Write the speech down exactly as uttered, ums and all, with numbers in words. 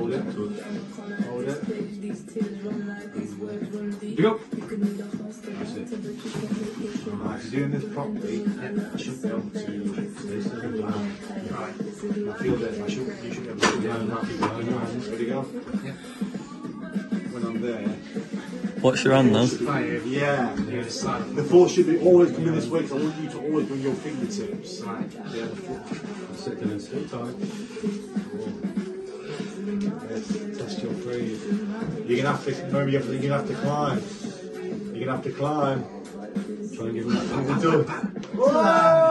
Hold it. Hold it. You go. That's it. Right, if you're doing this properly, I should be able to stay still. Right. I feel that I should, you should be able to do that. Ready to go? Yeah. When I'm there. What's your hand now? Yeah. The force should be always coming this way because I want you to always bring your fingertips. Right. Yeah. Sit down and sit tight. Yes. Test your breathe. You're gonna have to remember you're gonna have to climb. You're gonna have to climb. Try and give him that. Whoa!